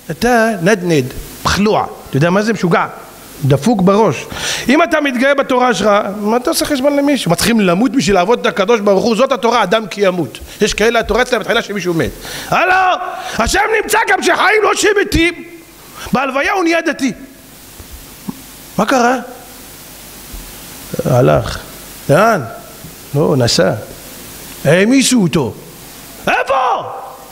אתה נדנד, פחלוע, אתה יודע מה זה? משוגע, דפוק בראש. אם אתה מתגאה בתורה שלך, מה אתה עושה חשבון למישהו? מה צריכים למות בשביל לעבוד את הקדוש ברוך הוא? זאת התורה, אדם כי ימות. יש כאלה, התורה אצלם מתחילה שמישהו מת. הלו, השם נמצא גם שחיים לא שמתים. בהלוויה הוא נהיה דתי. מה קרה? הלך. לאן? לא, נסע. העמיסו אותו. איפה?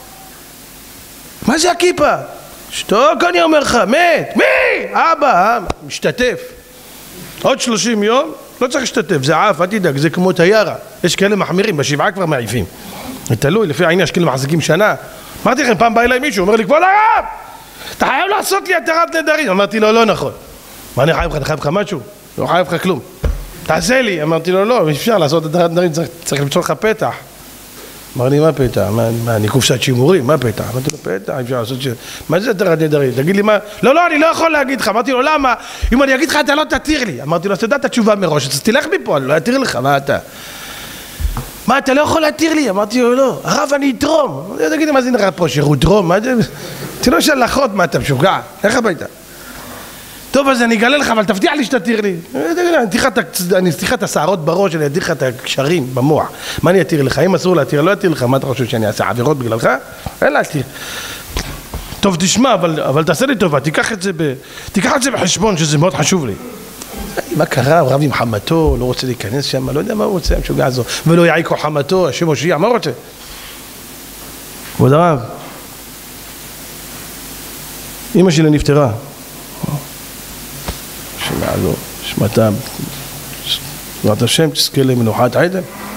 מה זה הכיפה? שתוק אני אומר לך, מת. מי? אבא, משתתף. עוד 30 יום, לא צריך להשתתף, זה עף, אל תדאג, זה כמו תיירה. יש כאלה מחמירים, בשבעה כבר מעיפים. זה תלוי, לפי העניין, יש כאלה מחזיקים שנה. אמרתי לכם, פעם בא אליי מישהו, אומר לי, כבוד הרב, אתה חייב לעשות לי התרת נדרים. אמרתי לו, לא נכון. מה אני חייב לך? אני חייב לך משהו? לא חייב לך כלום. תעשה לי. אמרתי לו, לא, אפשר לעשות התרת נדרים, צריך למצוא לך פתח. אמר לי, מה פתח? מה, אני קופסת שימורים, מה פתח? אמרתי לו, פתח, אפשר לעשות מה זה התרת נדרים? תגיד לי מה? לא, אני לא יכול להגיד לך. אמרתי לו, למה? אם אני אגיד לך, אתה לא תתיר לי. אמרתי לו, אז תדע את התשובה מראש, אז תלך מפה, אני לא אתיר לך, מה אתה? מה, אתה לא יכול להתיר לי? אמרתי לו, לא, הרב, אני אתרום. תגיד לי, מה זה נראה פה, שירות דרום? מה זה? תראו שלחות, מה אתה משוגע? איך הביתה? טוב, אז אני אגלה לך, אבל תבטיח לי שתתיר לי. אני אתיר את השערות בראש, אני אתיר לך את הקשרים במוח. מה אני אתיר לך? אם אסור להתיר, לא אתיר לך. מה אתה חושב שאני אעשה עבירות בגללך? אין להתיר. טוב, תשמע, אבל תעשה לי טובה, תיקח את זה בחשבון, שזה מאוד חשוב לי. מה קרה? הוא רב עם חמתו, לא רוצה להיכנס שם, לא יודע מה הוא רוצה, המשוגע הזו. ולא יעיקו חמתו, השם הושיע, מה הוא רוצה? כבוד הרב, אמא שלי נפטרה. שמעלו, שמתה, בעזרת השם, תזכה למנוחת עדן.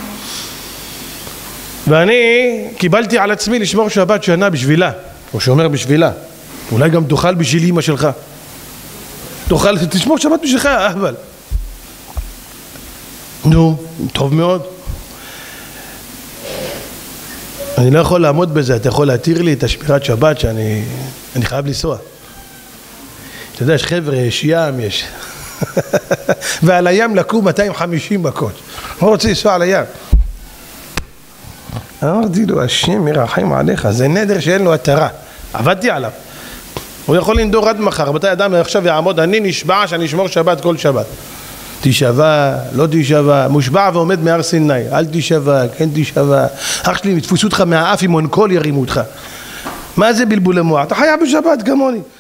ואני קיבלתי על עצמי לשמור שבת שנה בשבילה, או שאומר בשבילה. אולי גם תאכל בשביל אמא שלך. תשמור שבת בשבילך, אהבל. נו, טוב מאוד. אני לא יכול לעמוד בזה, אתה יכול להתיר לי את השמירת שבת שאני חייב לנסוע. אתה יודע, יש חבר'ה, יש ים, יש. ועל הים לקום 250 מכות. הוא רוצה לנסוע על הים. אמרתי לו, השם ירחם עליך, זה נדר שאין לו התרה. עבדתי עליו. הוא יכול לנדור עד מחר. רבותיי, אדם עכשיו יעמוד, אני נשבע שאני אשמור שבת כל שבת. תשבע, לא תשבע, מושבע ועומד מהר סיני, אל תשבע, כן תשבע. אח שלי, תפוסו אותך מהאף עם מונקול ירימו אותך. מה זה בלבול המוח? אתה חייב בשבת כמוני.